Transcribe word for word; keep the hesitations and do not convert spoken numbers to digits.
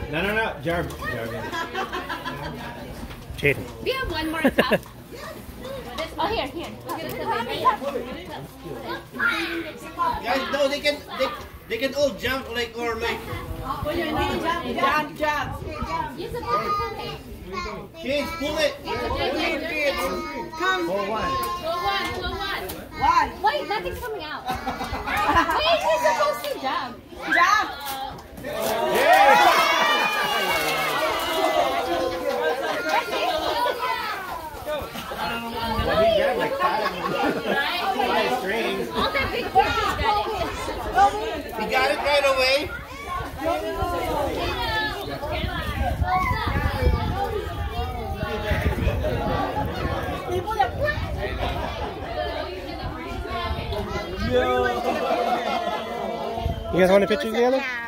No, no, no. Jarb. Jarb. Jaden. We have one more cup. Oh, here, here. Guys, no, they can, they, they can all jump like or like. Jump, jump. Kids, pull it. Come. For one. Go one, go one. One. Wait, nothing's coming out. Wait, you're supposed to jump. Jump. Well, he grabbed like five, five strings. All the big kids got it. He got it right away. You guys want a picture together?